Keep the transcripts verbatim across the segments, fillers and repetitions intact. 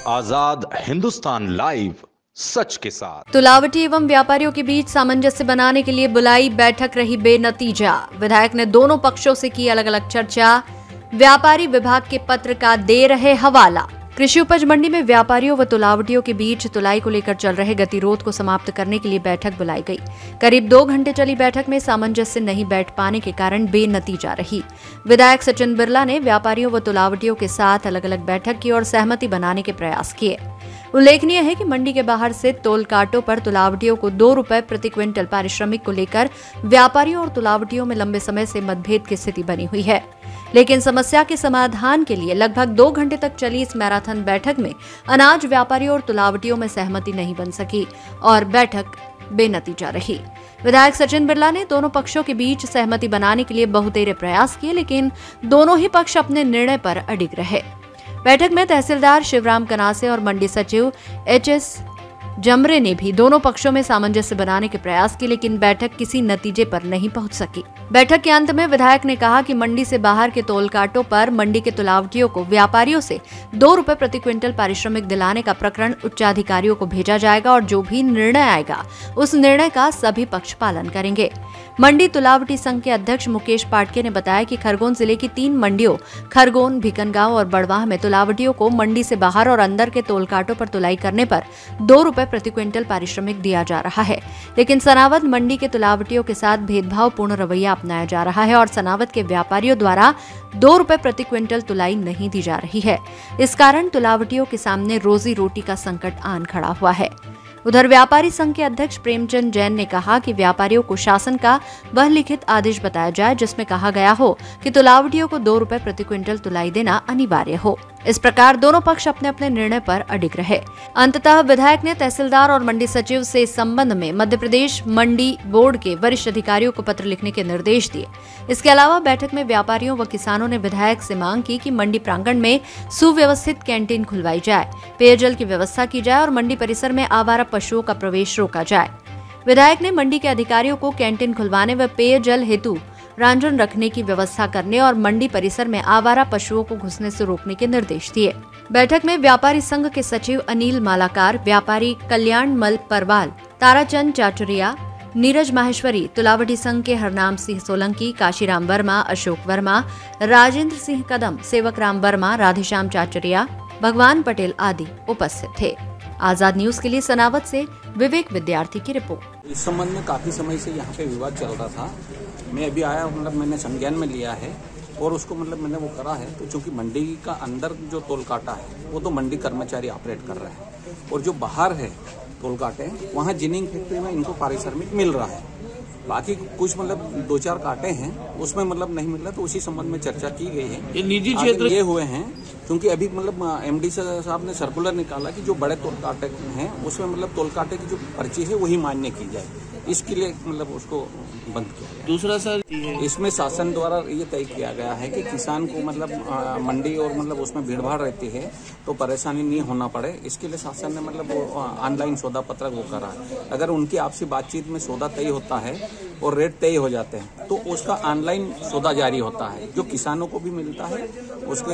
आजाद Hindustan live, सच के साथ। तुलावटी एवं व्यापारियों के बीच सामंजस्य बनाने के लिए बुलाई बैठक रही बेनतीजा। विधायक ने दोनों पक्षों से की अलग अलग चर्चा। व्यापारी विभाग के पत्र का दे रहे हवाला। कृषि उपज मंडी में व्यापारियों व तुलावटियों के बीच तुलाई को लेकर चल रहे गतिरोध को समाप्त करने के लिए बैठक बुलाई गई। करीब दो घंटे चली बैठक में सामंजस्य नहीं बैठ पाने के कारण बेनतीजा रही। विधायक सचिन बिरला ने व्यापारियों व तुलावटियों के साथ अलग अलग बैठक की और सहमति बनाने के प्रयास किए। उल्लेखनीय है कि मंडी के बाहर से तोल कांटों पर तुलावटियों को दो रुपए प्रति क्विंटल पारिश्रमिक को लेकर व्यापारियों और तुलावटियों में लंबे समय से मतभेद की स्थिति बनी हुई है। लेकिन समस्या के समाधान के लिए लगभग दो घंटे तक चली इस मैराथन बैठक में अनाज व्यापारियों और तुलावटियों में सहमति नहीं बन सकी और बैठक बेनतीजा रही। विधायक सचिन बिरला ने दोनों पक्षों के बीच सहमति बनाने के लिए बहुतेरे प्रयास किए, लेकिन दोनों ही पक्ष अपने निर्णय पर अडिग रहे। बैठक में तहसीलदार शिवराम कनासे और मंडी सचिव एच एस जमरे ने भी दोनों पक्षों में सामंजस्य बनाने के प्रयास किए, लेकिन बैठक किसी नतीजे पर नहीं पहुंच सकी। बैठक के अंत में विधायक ने कहा कि मंडी से बाहर के तोल कांटों पर मंडी के तुलावटियों को व्यापारियों से दो रुपए प्रति क्विंटल पारिश्रमिक दिलाने का प्रकरण उच्चाधिकारियों को भेजा जाएगा और जो भी निर्णय आएगा उस निर्णय का सभी पक्ष पालन करेंगे। मंडी तुलावटी संघ के अध्यक्ष मुकेश पाटके ने बताया कि खरगोन जिले की तीन मंडियों खरगोन, भिकनगांव और बड़वाह में तुलावटियों को मंडी से बाहर और अंदर के तोल कांटों पर तुलाई करने पर दो रुपए प्रति क्विंटल पारिश्रमिक दिया जा रहा है, लेकिन सनावद मंडी के तुलावटियों के साथ भेदभावपूर्ण रवैया अपनाया जा रहा है और सनावद के व्यापारियों द्वारा दो रुपए प्रति क्विंटल तुलाई नहीं दी जा रही है। इस कारण तुलावटियों के सामने रोजी रोटी का संकट आन खड़ा हुआ है। उधर व्यापारी संघ के अध्यक्ष प्रेमचंद जैन ने कहा कि व्यापारियों को शासन का वह लिखित आदेश बताया जाए जिसमें कहा गया हो कि तुलावटियों को दो रुपए प्रति क्विंटल तुलाई देना अनिवार्य हो। इस प्रकार दोनों पक्ष अपने अपने निर्णय पर अडिग रहे। अंततः विधायक ने तहसीलदार और मंडी सचिव से इस संबंध में मध्य प्रदेश मंडी बोर्ड के वरिष्ठ अधिकारियों को पत्र लिखने के निर्देश दिए। इसके अलावा बैठक में व्यापारियों व किसानों ने विधायक से मांग की कि मंडी प्रांगण में सुव्यवस्थित कैंटीन खुलवाई जाए, पेयजल की व्यवस्था की जाए और मंडी परिसर में आवारा पशुओं का प्रवेश रोका जाए। विधायक ने मंडी के अधिकारियों को कैंटीन खुलवाने व पेयजल हेतु रांझन रखने की व्यवस्था करने और मंडी परिसर में आवारा पशुओं को घुसने से रोकने के निर्देश दिए। बैठक में व्यापारी संघ के सचिव अनिल मालाकार, व्यापारी कल्याण मल परवाल, ताराचंद चाचुरिया, नीरज माहेश्वरी, तुलावटी संघ के हरनाम सिंह सोलंकी, काशीराम वर्मा, अशोक वर्मा, राजेंद्र सिंह कदम, सेवक राम वर्मा, राधेश्याम चाचुरिया, भगवान पटेल आदि उपस्थित थे। आजाद न्यूज के लिए सनावद से विवेक विद्यार्थी की रिपोर्ट। इस संबंध में काफी समय से यहाँ पे विवाद चल रहा था। मैं अभी आया, मतलब मैंने संज्ञान में लिया है और उसको मतलब मैंने वो करा है। तो चूंकि मंडी का अंदर जो तोल काटा है वो तो मंडी कर्मचारी ऑपरेट कर रहे हैं और जो बाहर है तोल काटे वहाँ जिनिंग फैक्ट्री में इनको पारिश्रमिक मिल रहा है। बाकी कुछ मतलब दो चार काटे हैं उसमें मतलब नहीं मिल रहा, तो उसी संबंध में चर्चा की गई है। ये निजी क्षेत्र ये हुए हैं क्योंकि अभी मतलब एमडी साहब ने सर्कुलर निकाला कि जो बड़े तोल काटे हैं उसमें मतलब तोल काटे की जो पर्ची है वही मान्य की जाए, इसके लिए मतलब उसको बंद किया गया। दूसरा सर, इसमें शासन द्वारा ये तय किया गया है कि किसान को मतलब आ, मंडी और मतलब उसमें भीड़ भाड़ रहती है तो परेशानी नहीं होना पड़े, इसके लिए शासन ने मतलब ऑनलाइन सौदा पत्रक वो करा है। अगर उनकी आपसी बातचीत में सौदा तय होता है और रेट तय हो जाते हैं तो उसका ऑनलाइन सौदा जारी होता है, जो किसानों को भी मिलता है उसके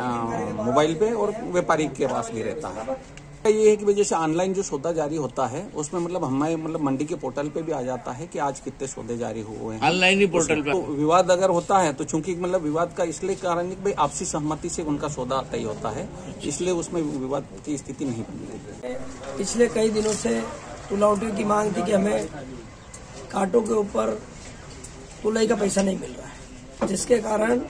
मोबाइल पे और व्यापारी के पास भी रहता है। ये है कि वजह से ऑनलाइन जो सौदा जारी होता है उसमें मतलब हमारे मतलब मंडी के पोर्टल पे भी आ जाता है कि आज कितने सौदे जारी हुए हैं ऑनलाइन ही पोर्टल पे। तो विवाद अगर होता है तो चूंकि मतलब विवाद का इसलिए कारण है कि भाई आपसी सहमति से उनका सौदा तय होता है, इसलिए उसमें विवाद की स्थिति नहीं बनती। पिछले कई दिनों से तुलावटियों की मांग थी कि हमें कांटों के ऊपर तुलाई का पैसा नहीं मिल रहा है, जिसके कारण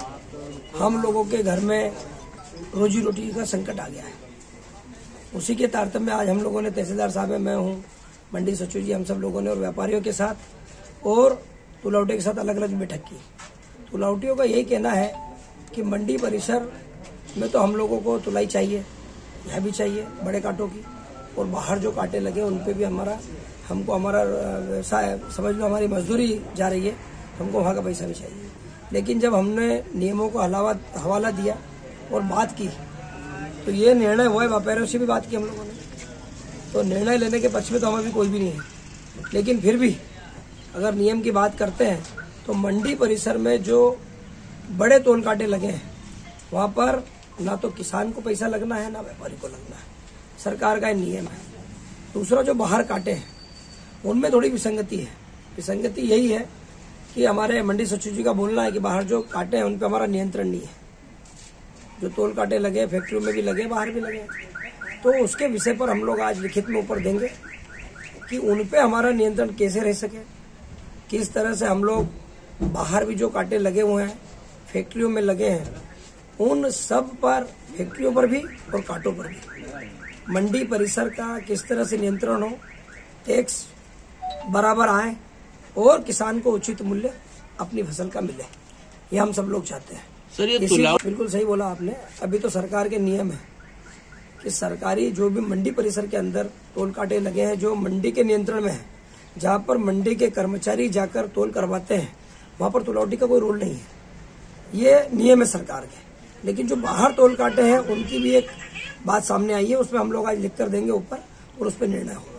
हम लोगों के घर में रोजी रोटी का संकट आ गया है। उसी के तारतम्य में आज हम लोगों ने, तहसीलदार साहब है, मैं हूँ, मंडी सचिव जी, हम सब लोगों ने और व्यापारियों के साथ और तुलावटियों के साथ अलग अलग बैठक की। तुलावटियों का यही कहना है कि मंडी परिसर में तो हम लोगों को तुलाई चाहिए, यह भी चाहिए बड़े कांटों की, और बाहर जो कांटे लगे उन पे भी हमारा हमको हमारा व्यवसाय समझ लो, हमारी मजदूरी जा रही है, हमको वहाँ का पैसा भी चाहिए। लेकिन जब हमने नियमों को हलावा हवाला दिया और बात की तो ये निर्णय हुआ है, व्यापारियों से भी बात की हम लोगों ने, तो निर्णय लेने के पक्ष में तो हमें भी कोई भी नहीं है। लेकिन फिर भी अगर नियम की बात करते हैं तो मंडी परिसर में जो बड़े तोल कांटे लगे हैं वहाँ पर ना तो किसान को पैसा लगना है ना व्यापारी को लगना है, सरकार का नियम है। दूसरा जो बाहर काटे हैं उनमें थोड़ी विसंगति है। विसंगति यही है कि हमारे मंडी सचिव जी का बोलना है कि बाहर जो काटे हैं उन पर हमारा नियंत्रण नहीं है। जो तोल काटे लगे फैक्ट्रियों में भी लगे, बाहर भी लगे, तो उसके विषय पर हम लोग आज लिखित में ऊपर देंगे कि उन पे हमारा नियंत्रण कैसे रह सके, किस तरह से हम लोग बाहर भी जो कांटे लगे हुए हैं फैक्ट्रियों में लगे हैं उन सब पर, फैक्ट्रियों पर भी और कांटों पर भी मंडी परिसर का किस तरह से नियंत्रण हो, टैक्स बराबर आए और किसान को उचित मूल्य अपनी फसल का मिले, ये हम सब लोग चाहते हैं। सर ये बिल्कुल सही बोला आपने। अभी तो सरकार के नियम है कि सरकारी जो भी मंडी परिसर के अंदर तोल कांटे लगे हैं जो मंडी के नियंत्रण में है, जहां पर मंडी के कर्मचारी जाकर तोल करवाते हैं वहां पर तुलावटी का कोई रोल नहीं है, ये नियम है सरकार के। लेकिन जो बाहर तोल कांटे हैं उनकी भी एक बात सामने आई है, उसमें हम लोग आज लिख कर देंगे ऊपर और उस पर निर्णय होगा।